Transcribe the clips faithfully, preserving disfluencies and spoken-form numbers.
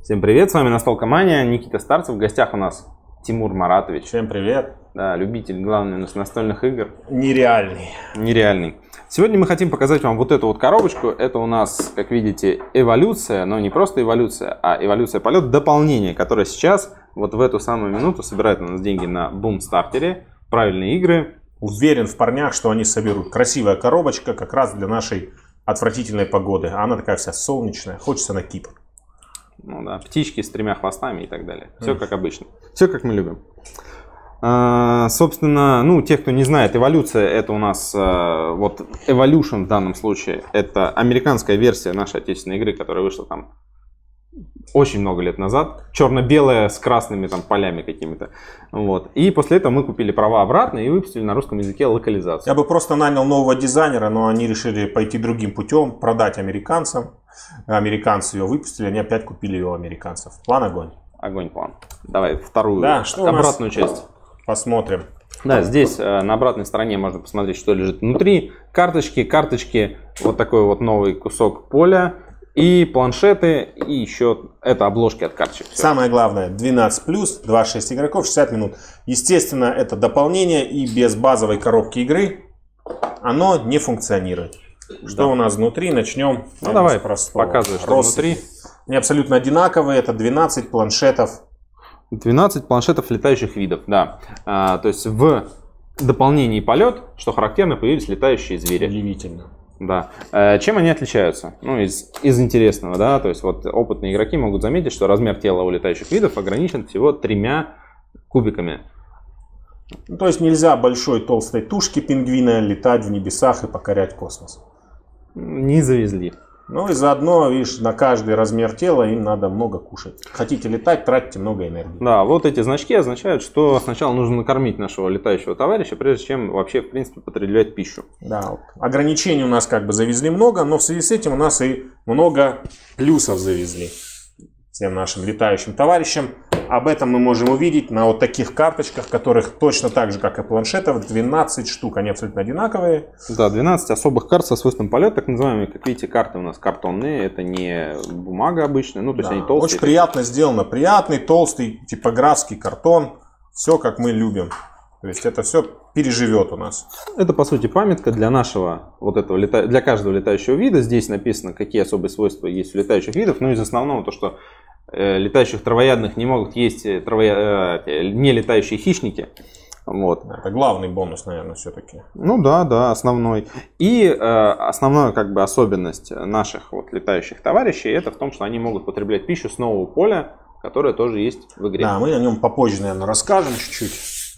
Всем привет, с вами Настолка Мания, Никита Старцев, в гостях у нас Тимур Маратович. Всем привет. Да, любитель, главный у нас настольных игр. Нереальный. Нереальный. Сегодня мы хотим показать вам вот эту вот коробочку. Это у нас, как видите, эволюция, но не просто эволюция, а эволюция полет дополнение, которое сейчас, вот в эту самую минуту, собирает у нас деньги на бум-стартере. Правильные игры. Уверен в парнях, что они соберут. Красивая коробочка как раз для нашей отвратительной погоды. Она такая вся солнечная, хочется на Кипр. Ну да, птички с тремя хвостами и так далее. Все как обычно. Все как мы любим. А, собственно, ну, те, кто не знает, эволюция это у нас, а, вот Evolution в данном случае, это американская версия нашей отечественной игры, которая вышла там очень много лет назад. Черно-белая с красными там полями какими-то. Вот. И после этого мы купили права обратно и выпустили на русском языке локализацию. Я бы просто нанял нового дизайнера, но они решили пойти другим путем, продать американцам. Американцы ее выпустили, они опять купили ее у американцев. План огонь. Огонь план. Давай вторую, да, что обратную часть. Посмотрим. Да, здесь э, на обратной стороне можно посмотреть, что лежит внутри. Карточки, карточки, вот такой вот новый кусок поля. И планшеты, и еще это обложки от карточек. Все. Самое главное, двенадцать плюс, двадцать шесть игроков, шестьдесят минут. Естественно, это дополнение, и без базовой коробки игры оно не функционирует. Что да. у нас внутри? Начнем. Ну давай, показывай, что Россыпи. внутри. Они абсолютно одинаковые, это двенадцать планшетов. двенадцать планшетов летающих видов, да. А, то есть в дополнении полет, что характерно, появились летающие звери. Удивительно. Да. Чем они отличаются? Ну, из, из интересного, да, то есть вот опытные игроки могут заметить, что размер тела у летающих видов ограничен всего тремя кубиками. Ну, то есть нельзя большой толстой тушки пингвина летать в небесах и покорять космос. Не завезли. Ну и заодно, видишь, на каждый размер тела им надо много кушать. Хотите летать, тратите много энергии. Да, вот эти значки означают, что сначала нужно накормить нашего летающего товарища, прежде чем вообще, в принципе, потреблять пищу. Да, вот. Ограничений у нас как бы завезли много, но в связи с этим у нас и много плюсов завезли всем нашим летающим товарищам. Об этом мы можем увидеть на вот таких карточках, которых точно так же, как и планшетов, двенадцать штук. Они абсолютно одинаковые. Да, двенадцать особых карт со свойством полета, так называемые. Как видите, карты у нас картонные, это не бумага обычная, ну то есть да, они толстые. Очень приятно сделано, приятный, толстый, типографский картон. Все как мы любим. То есть это все переживет у нас. Это по сути памятка для нашего, вот этого, лета... для каждого летающего вида. Здесь написано, какие особые свойства есть у летающих видов. Но из основного то, что летающих травоядных не могут есть травоя... не летающие хищники. Вот. Это главный бонус, наверное, все-таки. Ну да, да, основной. И э, основная как бы особенность наших вот летающих товарищей, это в том, что они могут потреблять пищу с нового поля, которое тоже есть в игре. Да, мы о нем попозже, наверное, расскажем чуть-чуть.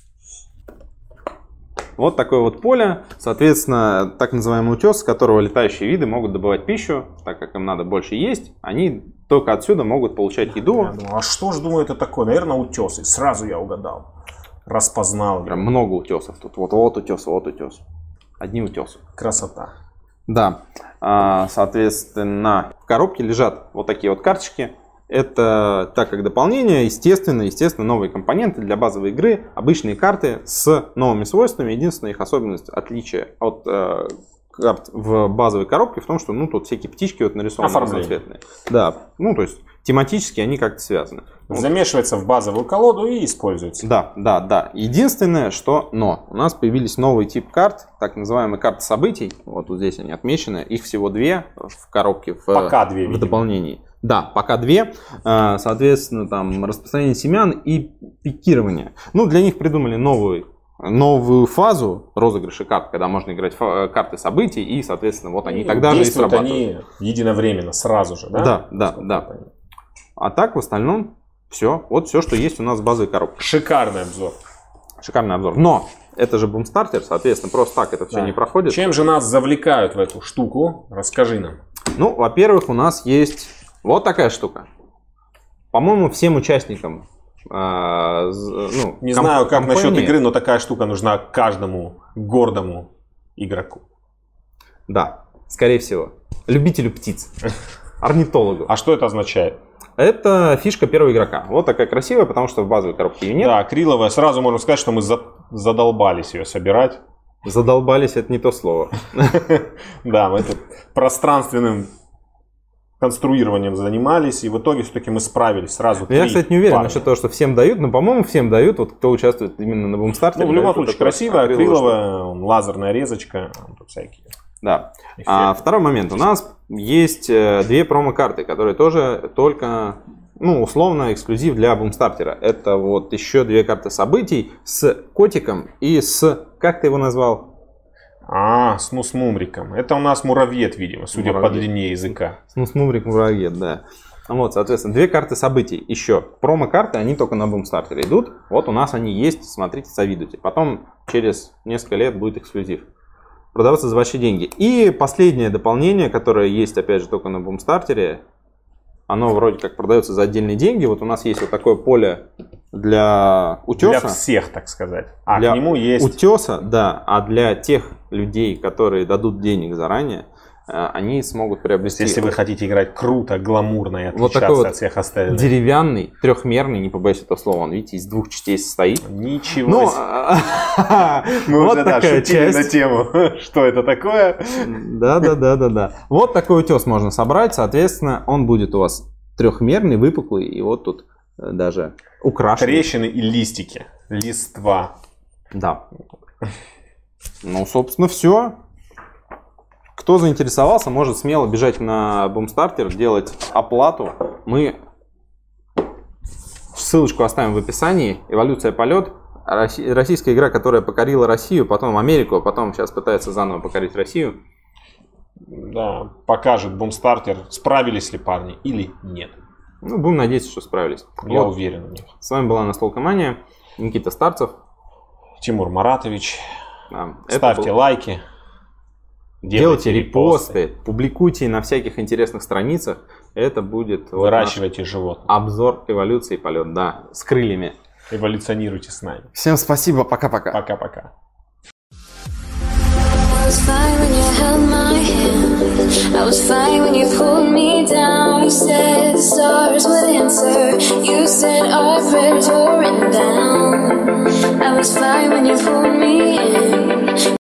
Вот такое вот поле, соответственно, так называемый утес, с которого летающие виды могут добывать пищу, так как им надо больше есть, они только отсюда могут получать еду. Я думаю, а что же, думаю, это такое? Наверное, утесы. Сразу я угадал, распознал. Прям много утесов тут. Вот, вот утес, вот утес. Одни утесы. Красота. Да, соответственно, в коробке лежат вот такие вот карточки. Это так как дополнение, естественно, естественно, новые компоненты для базовой игры, обычные карты с новыми свойствами. Единственная их особенность, отличие от э, карт в базовой коробке в том, что ну тут всякие птички вот нарисованы разноцветные. Да, ну то есть тематически они как-то связаны. Замешивается в базовую колоду и используется. Да, да, да. Единственное, что но у нас появились новый тип карт, так называемые карты событий. Вот, вот здесь они отмечены. Их всего две в коробке в, Пока две, в дополнении. Да, пока две. Соответственно, там распространение семян и пикирование. Ну, для них придумали новую, новую фазу розыгрыша карт, когда можно играть карты событий, и, соответственно, вот они и тогда же и срабатывают. Они единовременно, сразу же, да? Да, да, да. А так, в остальном, все. Вот все, что есть у нас в базовой коробке. Шикарный обзор. Шикарный обзор. Но это же бумстартер, соответственно, просто так это все да. не проходит. Чем же нас завлекают в эту штуку? Расскажи нам. Ну, во-первых, у нас есть вот такая штука. По-моему, всем участникам, э, ну, не знаю, как компании... насчет игры, но такая штука нужна каждому гордому игроку. Да, скорее всего. Любителю птиц. Орнитологу. А что это означает? Это фишка первого игрока. Вот такая красивая, потому что в базовой коробке ее нет. Да, акриловая. Сразу можно сказать, что мы задолбались ее собирать. Задолбались — это не то слово. Да, мы тут пространственным конструированием занимались, и в итоге все-таки мы справились сразу. Я, кстати, не уверен парня. насчет того, что всем дают, но, по-моему, всем дают, вот кто участвует именно на бумстарте. Ну, в любом случае, красивая, акриловая, лазерная резочка, тут всякие. Да. А второй момент. У нас есть две промо-карты, которые тоже только, ну, условно, эксклюзив для бумстартера. Это вот еще две карты событий с котиком и с, как ты его назвал? А, с Нусмумриком. Это у нас муравьед, видимо, судя муравьед. По длине языка. Нусмумрик, муравьед, да. Вот, соответственно, две карты событий еще. Промо-карты, они только на бумстартере идут. Вот у нас они есть, смотрите, завидуйте. Потом через несколько лет будет эксклюзив. Продаваться за ваши деньги. И последнее дополнение, которое есть, опять же, только на бумстартере. Оно вроде как продается за отдельные деньги. Вот у нас есть вот такое поле для утеса. Для всех, так сказать. А для к нему есть... утеса, да. А для тех людей, которые дадут денег заранее, они смогут приобрести... Если вы хотите играть круто, гламурно и отличаться вот такой вот от всех остальных. Деревянный, трехмерный, не побоюсь этого слова, он, видите, из двух частей состоит. Ничего ну, себе. Мы вот уже да, шутили на тему, что это такое. Да-да-да-да-да. Вот такой утес можно собрать, соответственно, он будет у вас трехмерный, выпуклый, и вот тут даже украшенный. Трещины и листики, листва. Да. Ну, собственно, все. Кто заинтересовался, может смело бежать на бумстартер, делать оплату. Мы ссылочку оставим в описании. Эволюция полет. Российская игра, которая покорила Россию, потом Америку, а потом сейчас пытается заново покорить Россию. Да, покажет бумстартер, справились ли парни или нет. Ну, будем надеяться, что справились. Я вот. уверен в них. С вами была Настолкомания. Никита Старцев. Тимур Маратович. Да, ставьте был... лайки. Делайте, Делайте репосты, репосты, публикуйте на всяких интересных страницах. Это будет выращивайте вот животных. Обзор эволюции полет, да, с крыльями. Эволюционируйте с нами. Всем спасибо, пока-пока. Пока-пока. I was fine when you pulled me in.